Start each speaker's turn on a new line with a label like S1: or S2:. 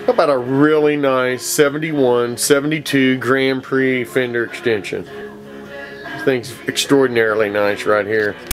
S1: How about a really nice 71, 72 Grand Prix fender extension? This thing's extraordinarily nice right here.